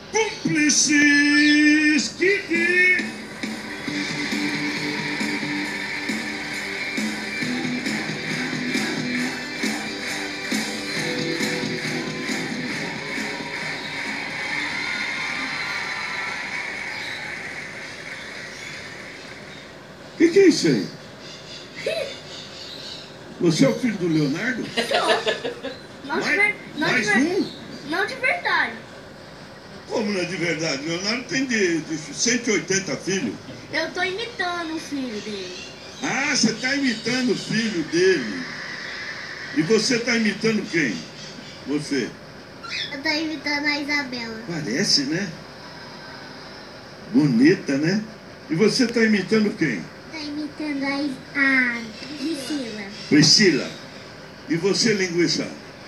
Cúmplices Kid. O que é isso aí? Você é o filho do Leonardo? Não. Mais um? Não de verdade. Como não é de verdade? Leonardo tem de 180 filhos. Eu tô imitando o filho dele. Ah, você está imitando o filho dele. E você está imitando quem? Você? Eu tô imitando a Isabela. Parece, né? Bonita, né? E você está imitando quem? Tô imitando a Priscila. Priscila. E você, linguiça?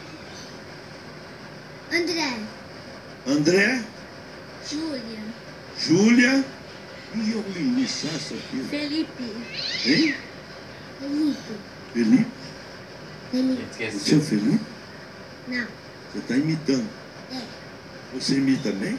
André. André? Júlia. Júlia? E o linguiçaço aqui? Felipe. Hein? Felipe. Felipe? Felipe. Você é o Felipe? Não. Você está imitando. É. Você imita bem?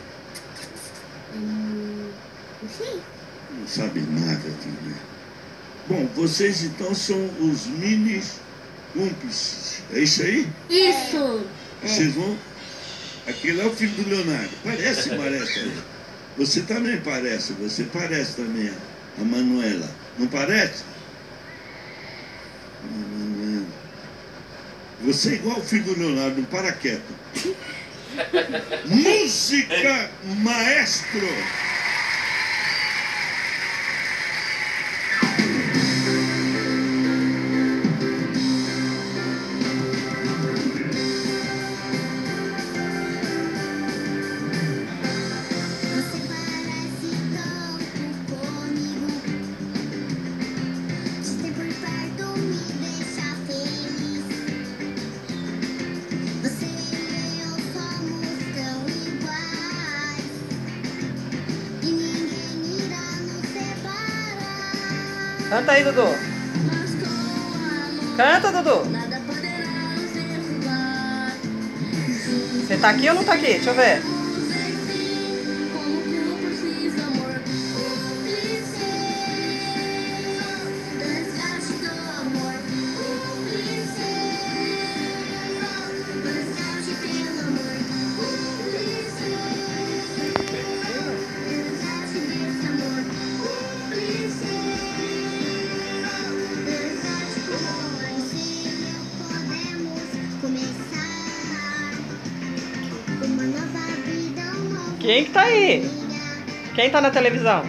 Sim. Não sabe nada, filho. Bom, vocês então são os mini cúmplices. É isso aí? Isso. Vocês vão... Aquele é o filho do Leonardo. Parece. Você também parece. Você parece também a Manuela. Não parece? Você é igual o filho do Leonardo. Não para quieto. Música, maestro. Canta aí, Dudu. Canta, Dudu. Você tá aqui ou não tá aqui? Deixa eu ver. Quem que tá aí? Quem tá na televisão?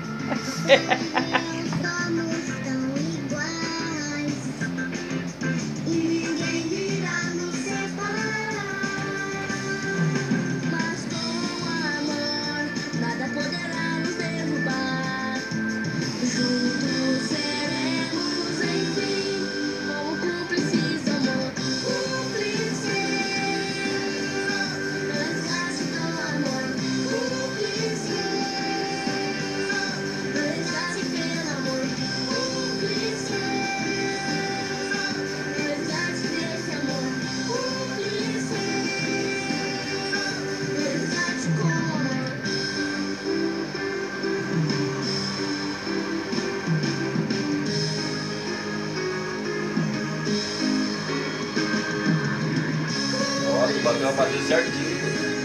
Bateu a bater certinho.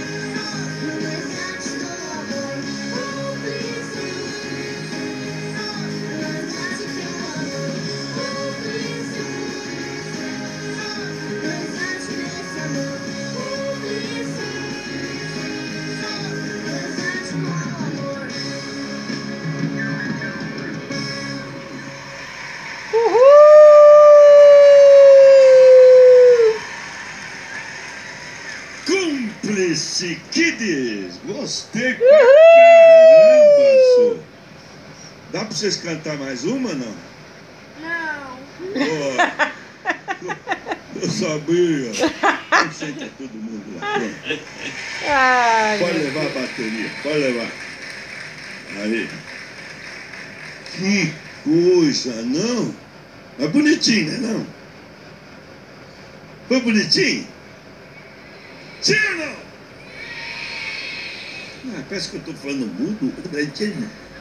Cúmplice Kids! Gostei pra caramba, senhor. Dá pra vocês cantar mais uma, não? Não. Oh, eu sabia. Senta todo mundo lá. Ai, Pode levar a bateria, pode levar. Aí. Que coisa, não? É bonitinho, né, não? Foi bonitinho? Sim ou não? Ah, parece que eu estou falando mudo.